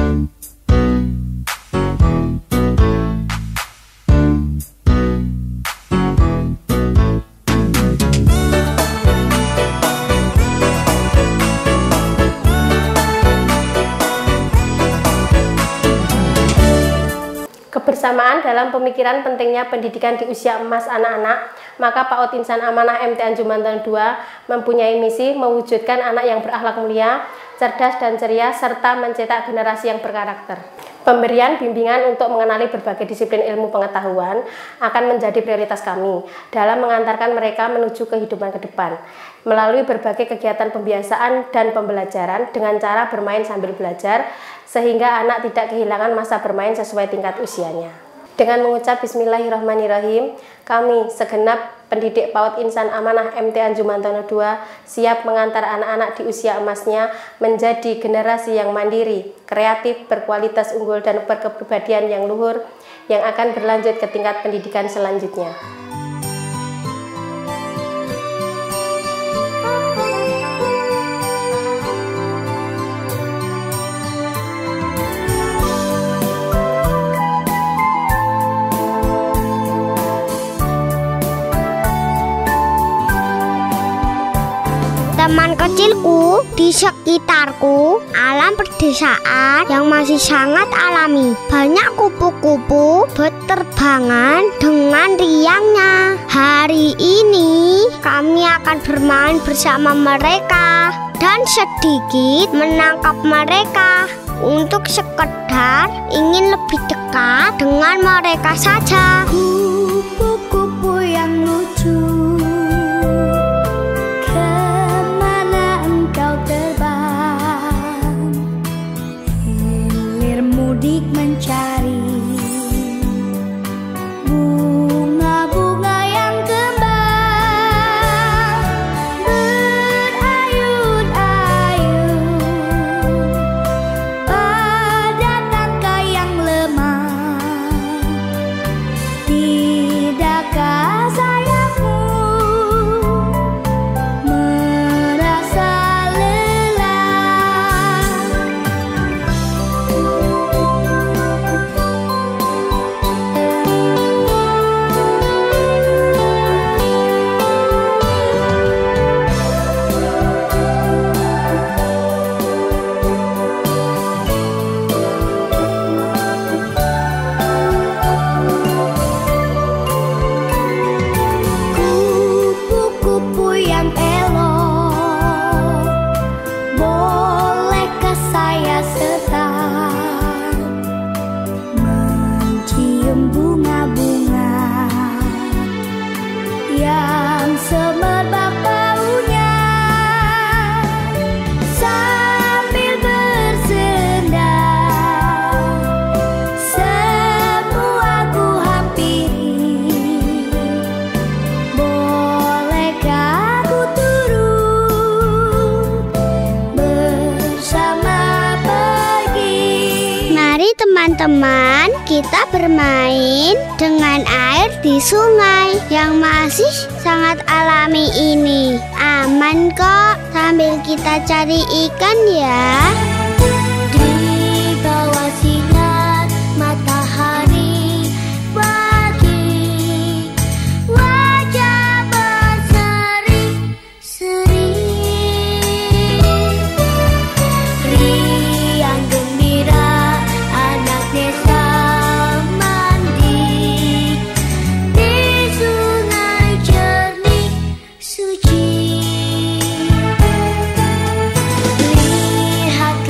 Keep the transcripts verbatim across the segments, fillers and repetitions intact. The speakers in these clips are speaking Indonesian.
Kebersamaan dalam pemikiran pentingnya pendidikan di usia emas anak-anak, maka PAUD Insan Amanah M T Anjumanten dua mempunyai misi mewujudkan anak yang berakhlak mulia, cerdas dan ceria, serta mencetak generasi yang berkarakter. Pemberian bimbingan untuk mengenali berbagai disiplin ilmu pengetahuan akan menjadi prioritas kami dalam mengantarkan mereka menuju kehidupan ke depan, melalui berbagai kegiatan pembiasaan dan pembelajaran dengan cara bermain sambil belajar, sehingga anak tidak kehilangan masa bermain sesuai tingkat usianya. Dengan mengucap Bismillahirrahmanirrahim, kami segenap pendidik PAUD Insan Amanah M T Anjumanten dua siap mengantar anak-anak di usia emasnya menjadi generasi yang mandiri, kreatif, berkualitas unggul, dan berkepribadian yang luhur yang akan berlanjut ke tingkat pendidikan selanjutnya. Teman kecilku di sekitarku, alam perdesaan yang masih sangat alami. Banyak kupu-kupu berterbangan dengan riangnya. Hari ini kami akan bermain bersama mereka dan sedikit menangkap mereka untuk sekedar ingin lebih dekat dengan mereka saja. Kupu-kupu yang lucu, mudik mencari bunga-bunga yang kembang, berayun-ayun pada tangkai yang lemah. Tidakkah sayapmu merasa teman-teman, kita bermain dengan air di sungai yang masih sangat alami ini. Aman kok, sambil kita cari ikan ya. Di bawah sinar matahari pagi, wajah berseri-seri, riang gembira desa mandi di sungai jernih suci. Lihat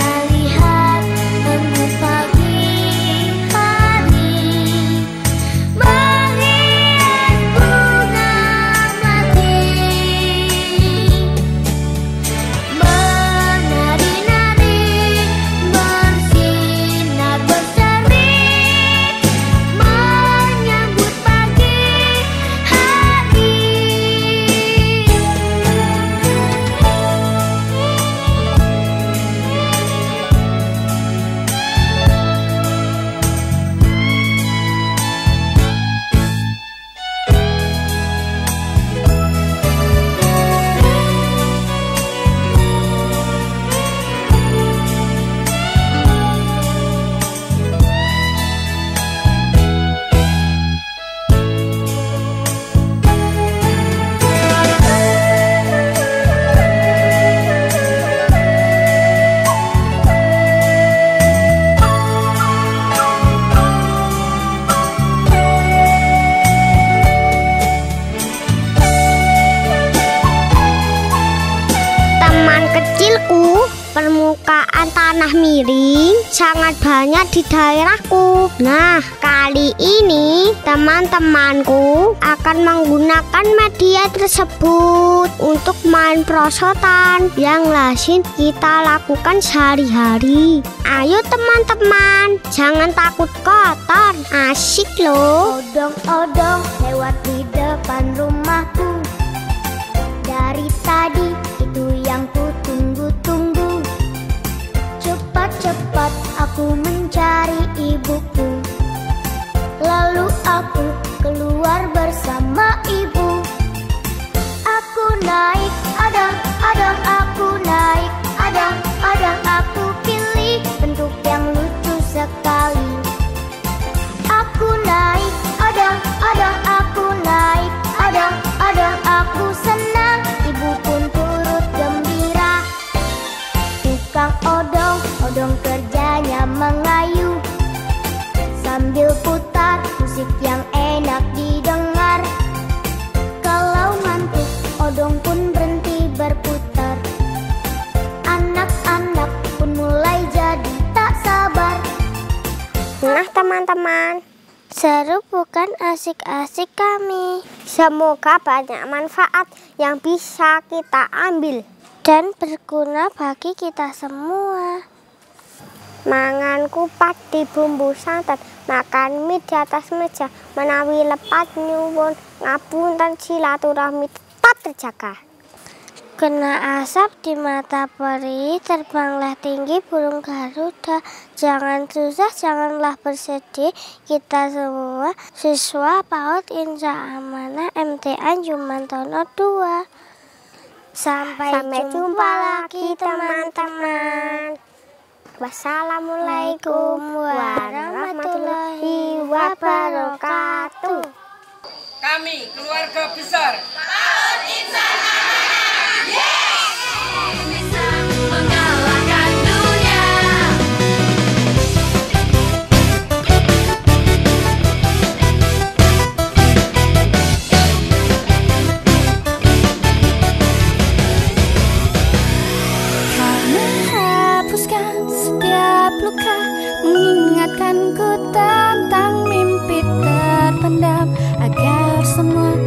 sangat banyak di daerahku. Nah, kali ini teman-temanku akan menggunakan media tersebut untuk main perosotan yang lazim kita lakukan sehari-hari. Ayo teman-teman, jangan takut kotor, asik loh. Odong-odong lewat di depan rumahku. Dari tadi itu yang ku tunggu-tunggu. Cepat-cepat aku mencari ibuku. Lalu aku keluar bersama ibu. Aku naik, adang, adang, aku naik, adang, adang, aku pilih bentuk yang lucu sekali. Aku naik, adang, adang, aku naik, adang, adang, aku senang, ibu pun turut gembira. Tukang odong, odong kerjanya mengayu sambil putar musik yang enak didengar. Kalau ngantuk, odong pun berhenti berputar. Anak-anak pun mulai jadi tak sabar. Nah teman-teman, seru bukan, asik-asik kami. Semoga banyak manfaat yang bisa kita ambil dan berguna bagi kita semua. Mangan kupat di bumbu santan, makan mie di atas meja, menawi lepat nyuwun ngapunten, silaturahmi tetap terjaga. Kena asap di mata peri, terbanglah tinggi burung Garuda. Jangan susah, janganlah bersedih, kita semua siswa PAUD Insan Amanah M T Anjumantono dua. Sampai, Sampai jumpa, jumpa lagi teman-teman. Wassalamualaikum warahmatullahi wabarakatuh. Kami keluarga besar PAUD Insan Amanah. Yes! Bisa mengalahkan dunia. Kau menghapuskan setiap luka, mengingatkanku tentang mimpi terpendam, agar semua